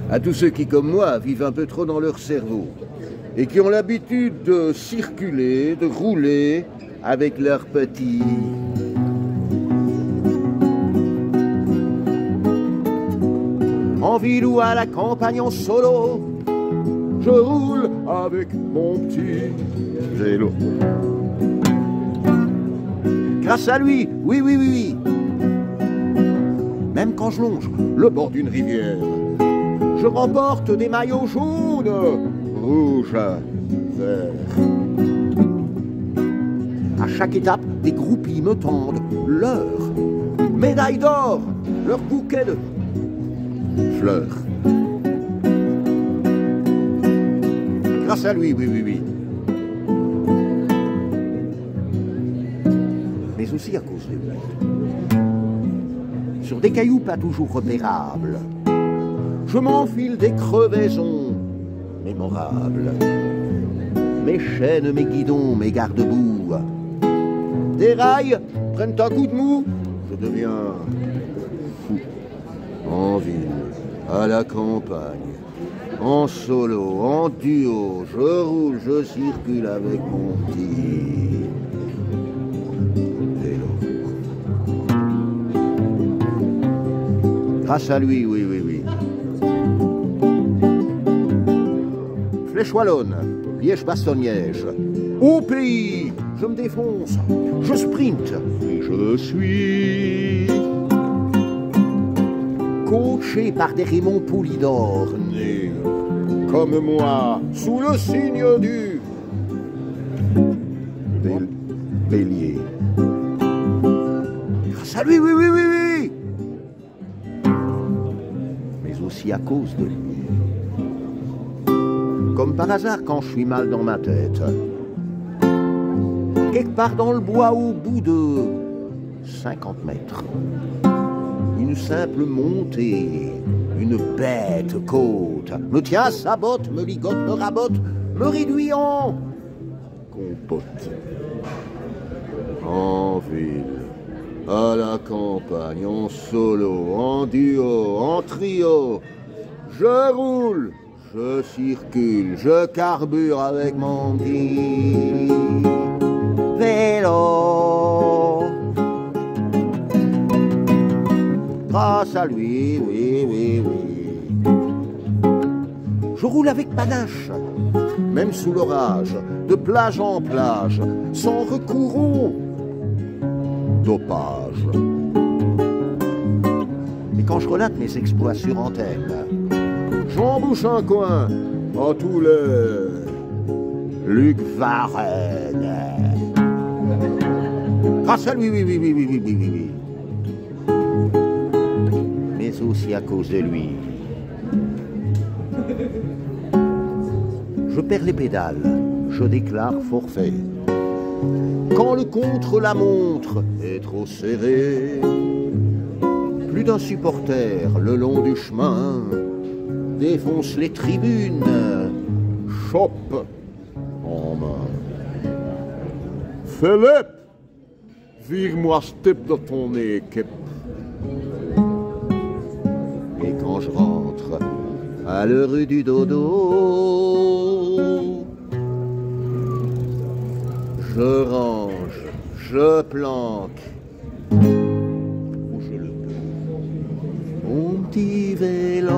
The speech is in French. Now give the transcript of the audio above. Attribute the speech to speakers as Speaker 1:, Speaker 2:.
Speaker 1: À tous ceux qui, comme moi, vivent un peu trop dans leur cerveau et qui ont l'habitude de circuler, de rouler avec leurs petits... En ville ou à la campagne en solo, je roule avec mon petit vélo. Grâce à lui, oui, oui, oui, oui. Même quand je longe le bord d'une rivière, je remporte des maillots jaunes, rouges, verts. À chaque étape, des groupies me tendent leur médaille d'or, leur bouquet de fleurs. Grâce à lui, oui, oui, oui. Mais aussi à cause de lui. Sur des cailloux pas toujours repérables, je m'enfile des crevaisons mémorables. Mes chaînes, mes guidons, mes garde-boue. Des rails prennent un coup de mou, je deviens fou. En ville, à la campagne, en solo, en duo, je roule, je circule avec mon petit vélo. Grâce à lui, oui, oui, oui. Flèche wallonne, Liège-Bastogne-Liège. Au pays, je me défonce, je sprint et je suis coaché par des Raymond Poulidor, nés comme moi, sous le signe du bélier. Grâce à lui, oui, oui, oui, oui. Mais aussi à cause de lui. Comme par hasard quand je suis mal dans ma tête. Quelque part dans le bois au bout de 50 mètres. Une simple montée, une bête côte, me tient à sa botte, me ligote, me rabote, me réduit en compote. En ville, à la campagne, en solo, en duo, en trio, je roule, je circule, je carbure avec mon petit vélo. Grâce à lui, oui, oui, oui. Je roule avec panache, même sous l'orage, de plage en plage, sans recours au dopage. Et quand je relate mes exploits sur antenne, j'embouche un coin à tous les Luc Varenne. Grâce à lui, oui, oui, oui, oui, oui, oui, oui, oui. Mais aussi à cause de lui. Je perds les pédales, je déclare forfait. Quand le contre-la-montre est trop serré, plus d'un supporter le long du chemin défonce les tribunes, chope en main. Philippe, vire-moi ce type de ton équipe. Et quand je rentre à l'heure du dodo, je range, je planque, où je le peux, mon petit vélo.